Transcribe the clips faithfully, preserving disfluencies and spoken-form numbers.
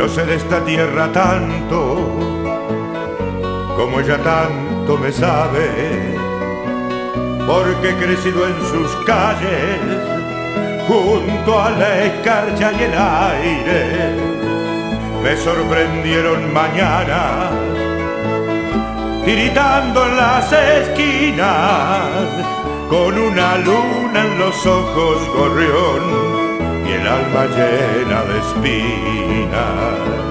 Yo sé de esta tierra tanto como ella tanto me sabe, porque he crecido en sus calles, junto a la escarcha y el aire. Me sorprendieron mañanas, tiritando en las esquinas, con una luna en los ojos gorrión y el alma llena de espinas.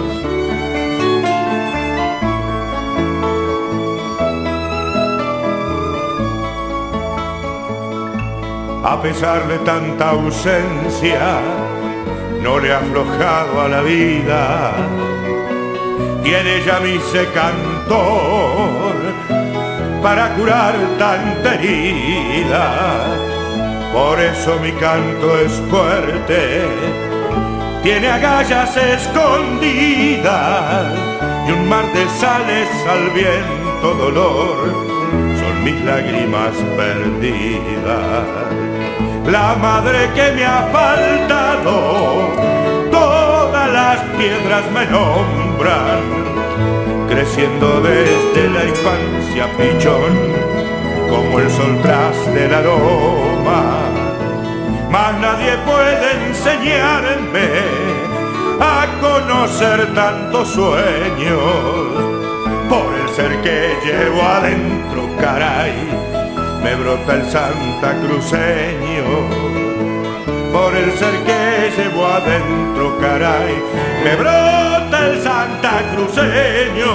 A pesar de tanta ausencia, no le he aflojado a la vida, y en ella me hice cantor para curar tanta herida. Por eso mi canto es fuerte, tiene agallas escondidas y un mar de sales al viento dolor, son mis lágrimas perdidas. La madre que me ha faltado, todas las piedras me nombran, creciendo desde la infancia pichón, como el sol tras de la loma. Mas nadie puede enseñarme a conocer tantos sueños, por el ser que llevo adentro, caray, me brota el Santa Cruceño. Por el ser que llevo adentro, caray, me brota el Santa Cruceño.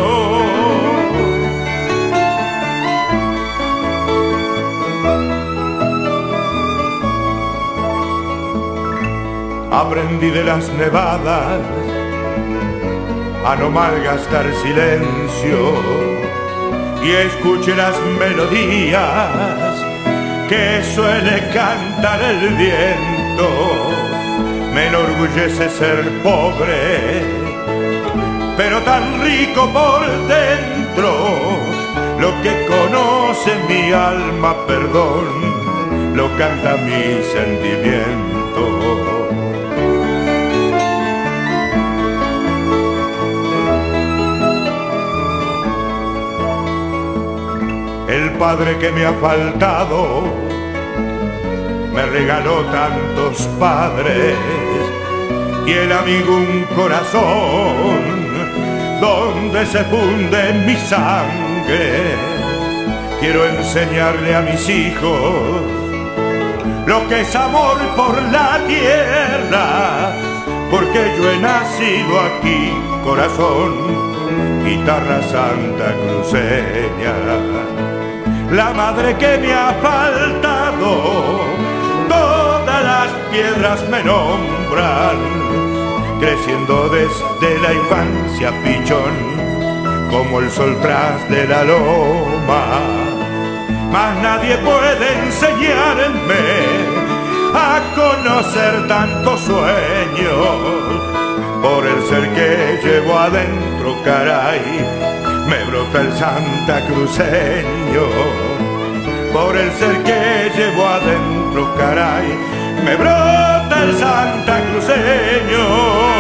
Aprendí de las nevadas a no malgastar silencio, y escuché las melodías que suele cantar el viento. Me enorgullece ser pobre, pero tan rico por dentro. Lo que conoce mi alma, perdón, lo canta mi sentimiento. El padre que me ha faltado me regaló tantos padres, y el amigo un corazón donde se funde mi sangre. Quiero enseñarle a mis hijos lo que es amor por la tierra, porque yo he nacido aquí, corazón, guitarra santa cruceña. La madre que me ha faltado, todas las piedras me nombran, creciendo desde la infancia pichón, como el sol tras de la loma. Mas nadie puede enseñarme a conocer tantos sueños, por el ser que llevo adentro, caray, me brota el Santa Cruceño. Por el ser que llevo adentro, caray, me brota el Santa Cruceño.